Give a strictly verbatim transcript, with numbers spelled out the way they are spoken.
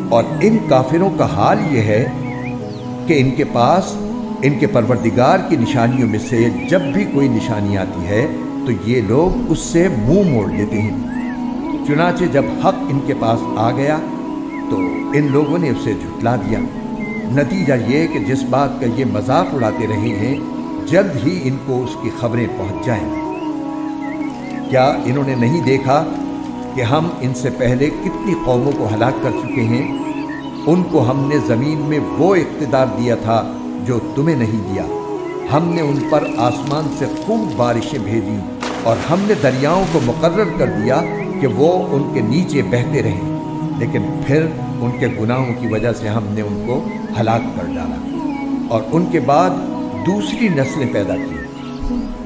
और इन काफिरों का हाल ये है कि इनके पास इनके परवरदिगार की निशानियों में से जब भी कोई निशानी आती है तो ये लोग उससे मुंह मोड़ लेते हैं। चुनाचे जब हक इनके पास आ गया तो इन लोगों ने उसे झुठला दिया। नतीजा ये कि जिस बात का ये मजाक उड़ाते रहे हैं, जल्द ही इनको उसकी खबरें पहुंच जाएंगी। क्या इन्होंने नहीं देखा कि हम इनसे पहले कितनी कौमों को हलाक कर चुके हैं? उनको हमने ज़मीन में वो इख्तिदार दिया था जो तुम्हें नहीं दिया। हमने उन पर आसमान से खूब बारिशें भेजी और हमने दरियाओं को मुकर्रर कर दिया कि वो उनके नीचे बहते रहें, लेकिन फिर उनके गुनाहों की वजह से हमने उनको हलाक कर डाला और उनके बाद दूसरी नस्लें पैदा की।